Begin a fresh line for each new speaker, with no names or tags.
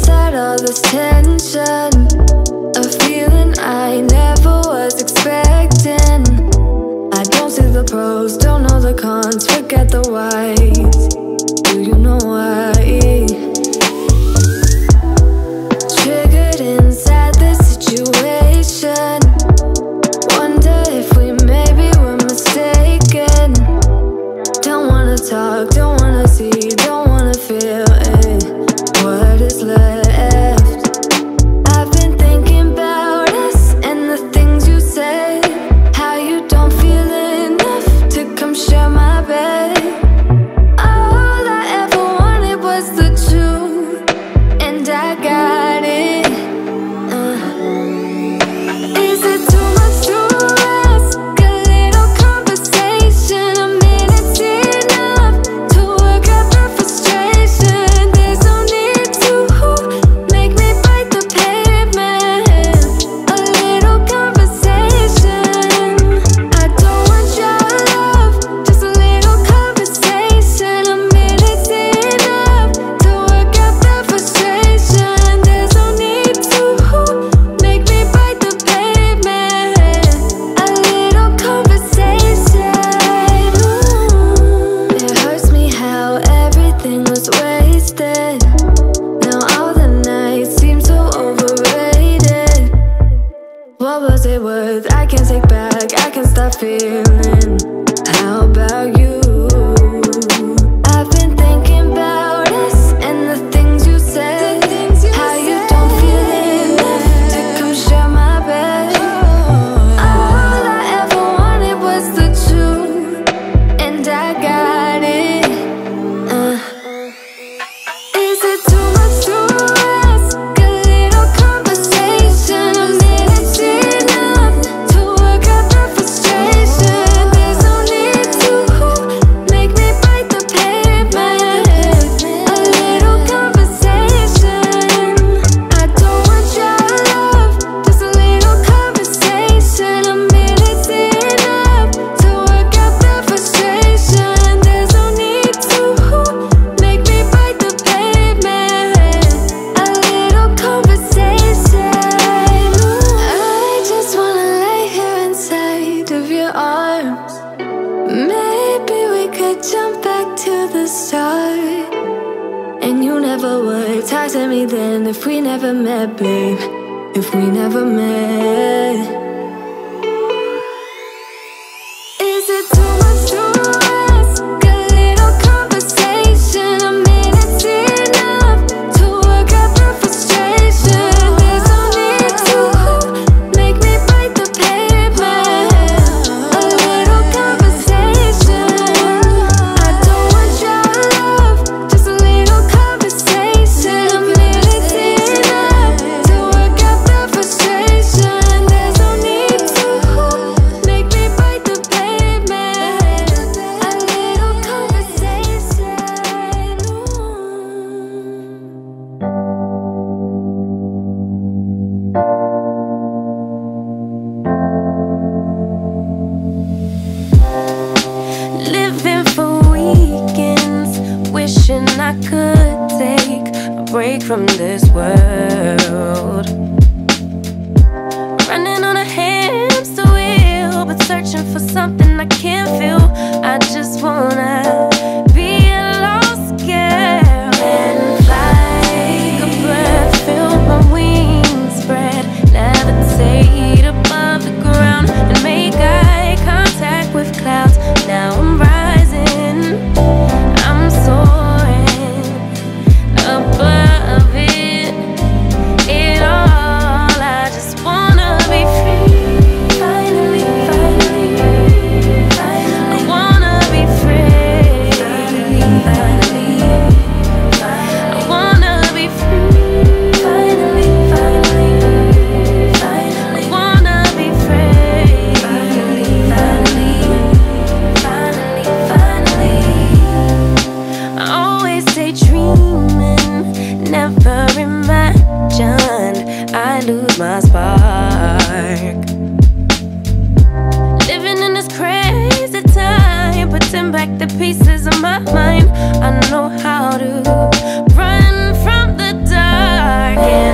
inside all this tension, a feeling I never was expecting. I don't see the pros, don't know the cons, forget the whys. Do you know why? Triggered inside this situation, wonder if we maybe were mistaken. Don't wanna talk, don't wanna see, don't wanna feel it. What is left? I've been thinking about us and the things you say, how you don't feel enough to come share my bed. All I ever wanted was the truth, and I got it. Is it too much to ask? A little conversation, a minute's enough to work out the frustration. There's no need to make me bite the pavement. A little conversation. I don't want your love, just a little conversation. A minute's enough to work out the frustration. There's no need to make me bite the pavement. A little conversation. It hurts me how everything was wasted. Now all the nights seem so overrated. What was it worth? I can't take back, I can't stop feeling. How about you? I've been thinking about us and the things you said, how you don't feel enough to come share my bed. All I ever wanted was the truth, and I got it. Is it too much to ask? A little conversation, a minute's enough to work out the frustration. There's no need to make me bite the pavement. A little conversation. I don't want your love, just a little conversation. A minute's enough to work out the frustration. There's no need to make me bite the pavement. A little conversation. I just wanna lay here inside of your arms. Maybe we could jump back to the start. And you never would talk to me then if we never met, babe. If we never met. Is it too much to ask? A little conversation, a minute's enough to work out the frustration. There's no need to make me bite the pavement. A little conversation. I don't want your love, just a little conversation. A minute's enough to work out the frustration. There's no need to make me bite the pavement. A little conversation. Living for weekends, wishing I could take a break from this world. Running on a hamster wheel, but searching for something I can't feel. I just wanna be a lost girl and fly. Take a breath, feel my wings spread, levitate above the ground and make eye contact with clouds. Now I'm rising, I'm soaring above it all. I just wanna be free. Finally, finally, finally. I wanna be free. Finally, finally. I wanna be free. Finally, finally, finally. I wanna be free. Finally, finally, finally, finally. I always stay dreaming, never imagined I lose my spark. Living in this crazy time, putting back the pieces of my mind. I know how to run from the dark.
again.